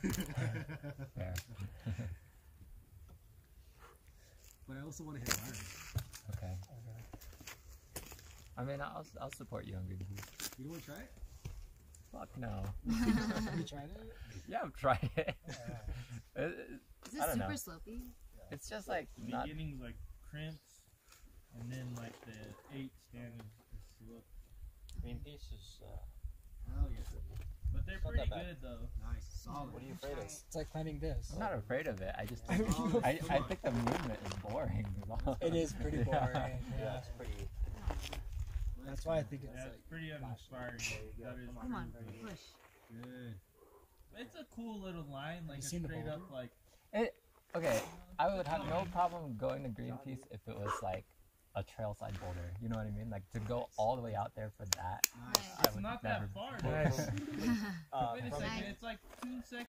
Fair. But I also want to hit iron. Okay. I mean, I'll support you on green peas. You want to try it? Fuck no. Have you tried it? Yeah, I've tried it. Is it I don't super know. slopey? It's just like The not. beginning's like crimps, and then like the 8 stand is slow. Green Peace is, Hell yeah. But they're Not pretty that bad. good though. Nice. Solid. what are you afraid of? It's like climbing this. I'm not afraid of it. I just I mean, I think the movement is boring. It is pretty boring. Yeah, it's pretty. That's why I think it's Yeah, like. it's pretty uninspiring. That is Come on, pretty good. push. Good. It's a cool little line, like a seen the straight up boulder? like. Okay, I would have no problem going to Greenpeace if it was like a trailside boulder. You know what I mean? Like to go all the way out there for that. Nice. I It's would not never. that far. Nice. Wait a From, second, it's like 2 seconds.